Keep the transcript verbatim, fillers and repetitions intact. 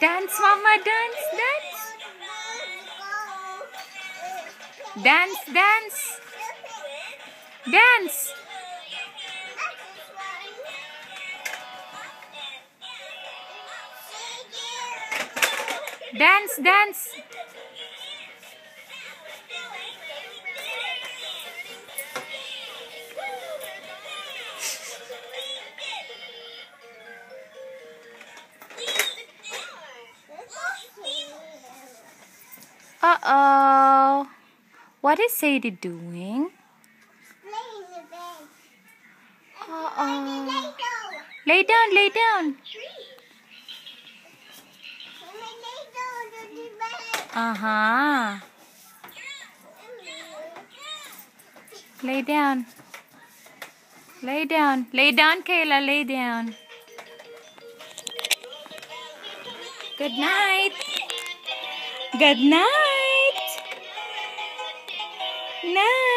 Dance, Mama, dance, dance. Dance, dance. Dance. Dance, dance. Uh-oh. What is Sadie doing? Uh-oh. Lay down, lay down. Uh-huh. Lay down. Lay down. Lay down, Kayla. Lay down. Good night. Good night. Night.